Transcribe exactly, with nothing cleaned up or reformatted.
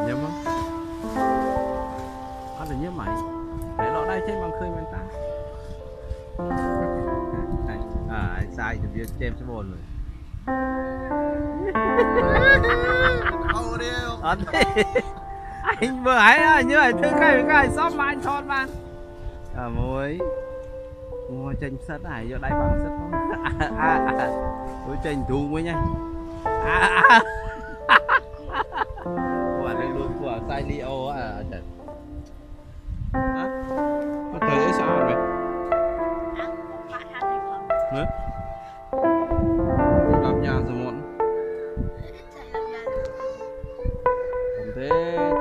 nhớ không ăn được nhớ mày mày lọ đây thế bằng khơi mình ta à anh sai thì biết xem số một rồi anh anh vừa ấy như vậy thứ cái cái shop mà anh thon mà à mối mua tranh sắt này vô đây bằng sắt không à à tôi tranh thú với nha à à quả này luôn quả sai Leo à trời hả có thấy sao vậy nữa làm nhà rồi muộn thế